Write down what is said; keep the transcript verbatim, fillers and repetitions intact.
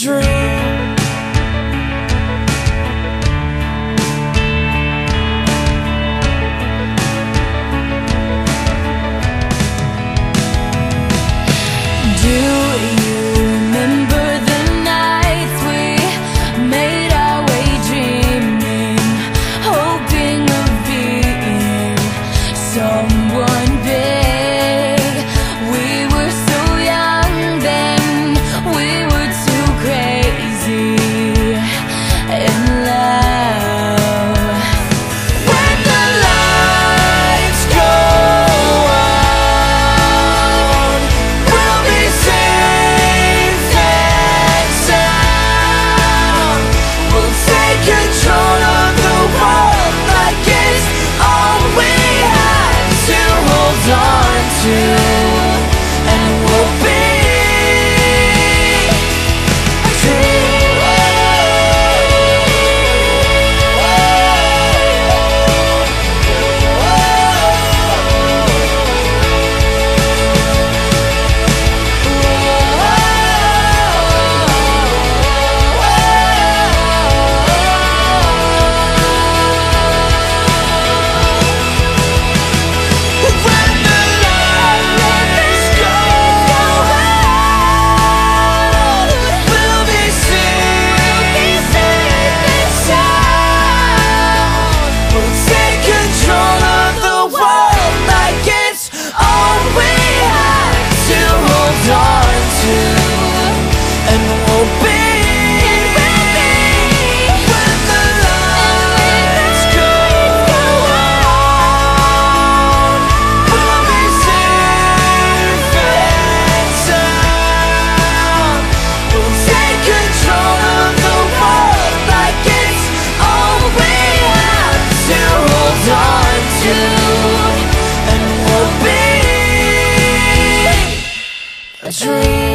dream. Do you remember the nights we made our way dreaming, hoping of being someone big? We were so young then, we were too crazy in love. When the lights go out, we'll be safe and sound. We'll take control of the world like it's all we have to hold on to, and we'll be a dream. When the lights go out, we'll be safe and sound. We'll take control of the world like it's all we have to hold on to, and we'll be. When the lights go out, we'll be safe and sound. We'll take control of the world like it's all we have to hold on to, and we'll be a dream.